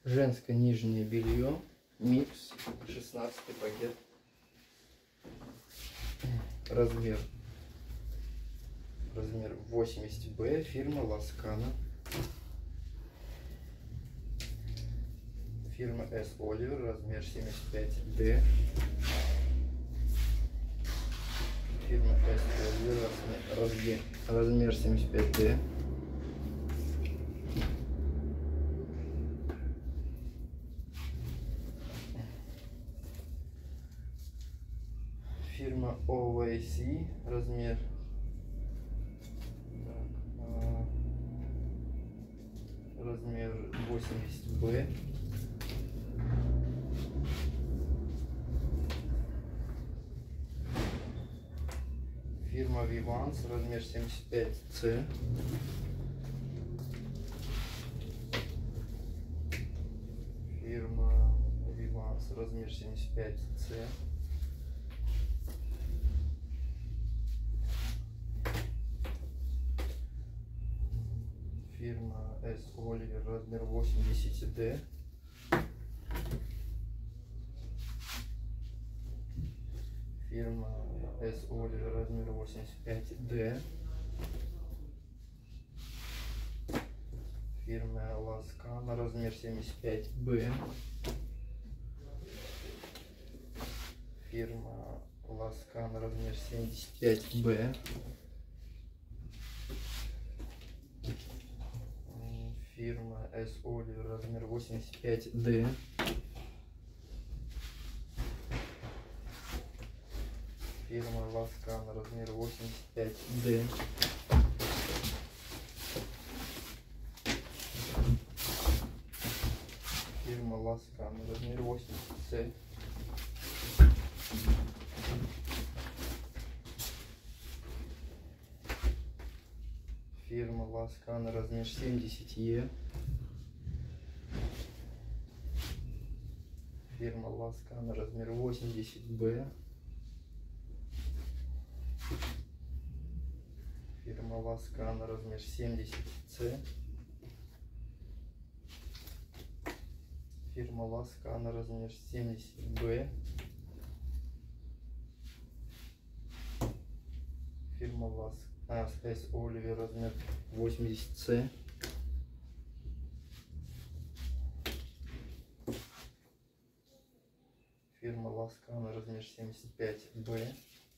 Женское нижнее белье. Микс. 16 пакет. Размер 80Б. Фирма Ласкана. Фирма S. Oliver. Размер 75D. Фирма S. Oliver. Размер 75D. Фирма OVC, размер 80Б. Фирма Vivans, размер 75C. Фирма Vivans, размер 75C. Фирма S. Oliver, размер 80D. Фирма S. Oliver, размер 85D. Фирма Ласкана, размер 75Б. Фирма Ласкана, размер 75Б. Фирма S. Oliver, размер 85D. Фирма Ласкана, размер 85D. Фирма Ласкана, размер 80C. Фирма Ласкана, размер 70Е. Фирма Ласкана, размер 80Б. Фирма Ласкана, размер 70С. Фирма Ласкана, размер 70Б. Фирма Ласкана, S. Oliver, размер 80С. Фирма Ласкана, размер 75Б.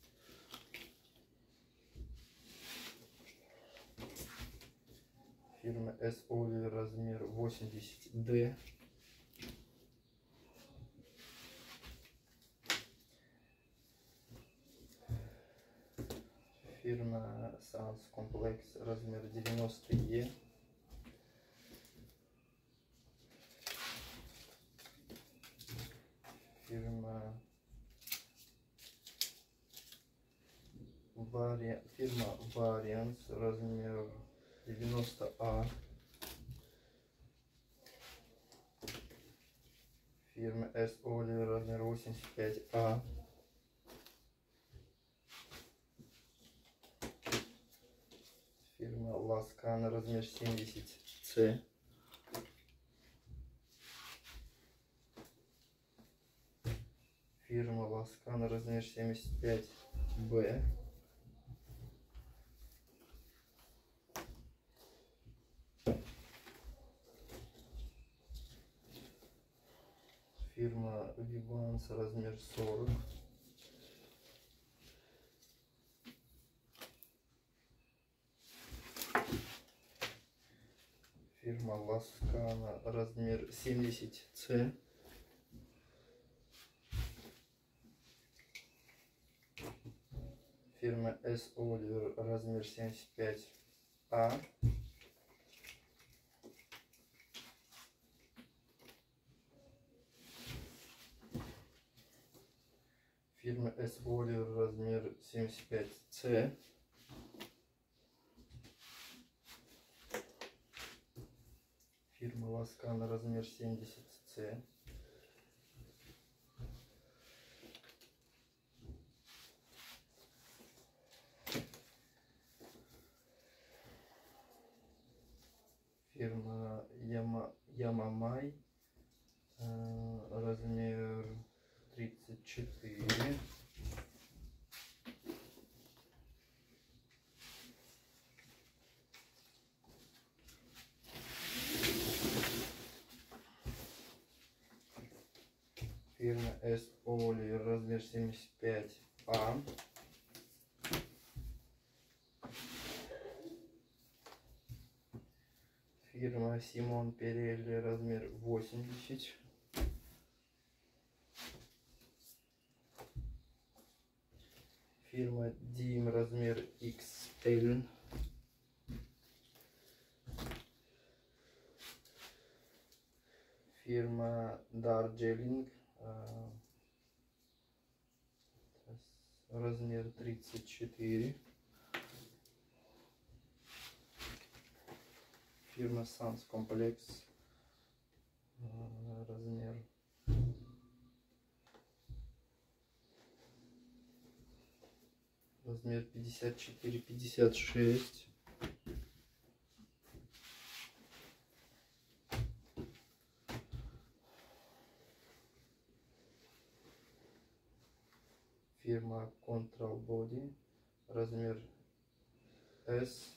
Фирма S. Oliver, размер 80D. Фирма Sans Complex, размер 90Е. Фирма Variance, размер 90А. Фирма S. Oliver, размер 85А. Фирма Ласкана, размер 70С. Фирма Ласкана, размер 75Б. Фирма Vivans, размер 40. Фирма Ласкана, размер 70С. Фирма S. Oliver, размер 75А. Фирма S. Oliver, размер 75С. Фирма Ласкана, размер 70С. Фирма Ямамай, размер 34. Фирма S. Oli, размер 75А. Фирма Симон Перелли, размер 80. Фирма Дим, размер XL. Фирма Darjeeling, размер 34. Фирма Sans Complex, размер 54-56. Фирма Control Body, размер S.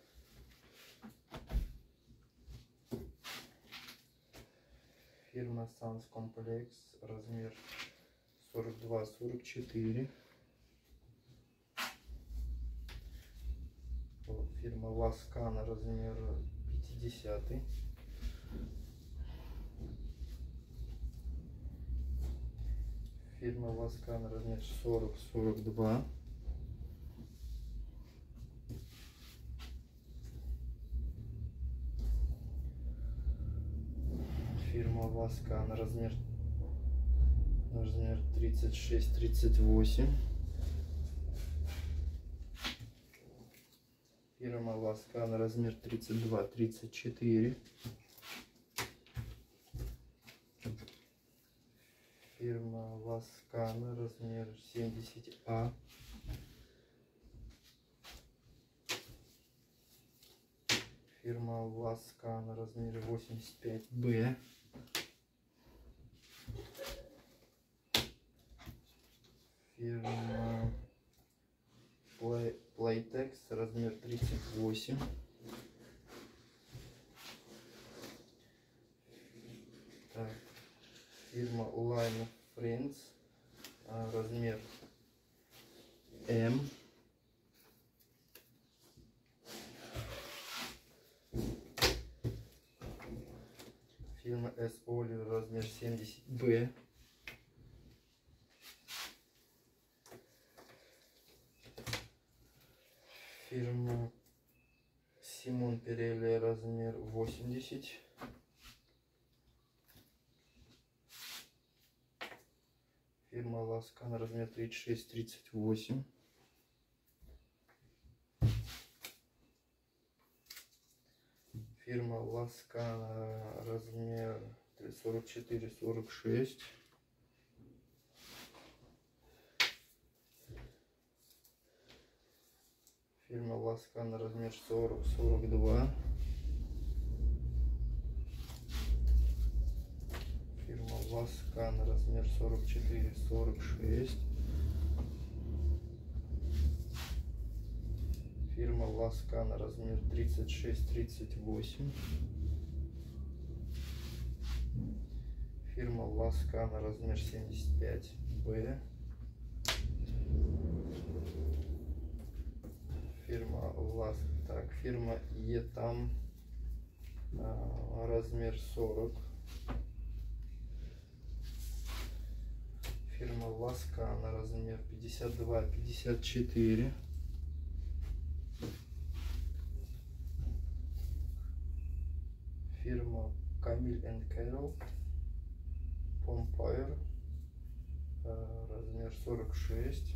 Фирма Sans Complex, размер 42-44. Фирма Васкана, размер 50. Фирма Васкана, размер 40-42. Фирма Васкана, размер 36-38. Фирма Васкана, размер 32-34. Фирма Васкана, размер 70А. Фирма Васкана, размер 85Б. Фирма Playtex, размер 38. Так. Фирма Line Friends, размер М. Фирма S. Oli, размер 70Б. Фирма Симон Перелли, размер 80. Фирма Ласкан, размер 36-38. Фирма Ласкан, размер 44-46. Фирма Ласкан, размер 40-42. Фирма Ласкан, размер 44-46. Фирма Ласкан, размер 36-38. Фирма Ласкан, размер 75Б. Фирма Етам, размер 40. Фирма Ласкан, размер 52-54. Фирма Камиль энд Кэрол, Помпайр, размер 46.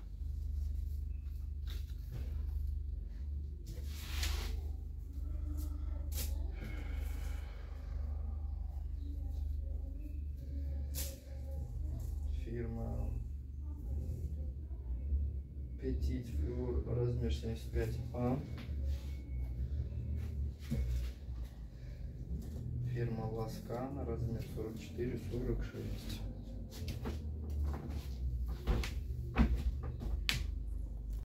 Фирма Petit Fleur, размер 75А. Фирма Ласкана, размер 44-46.